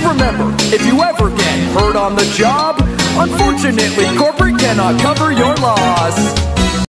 remember, if you ever get hurt on the job, unfortunately, corporate cannot cover your loss.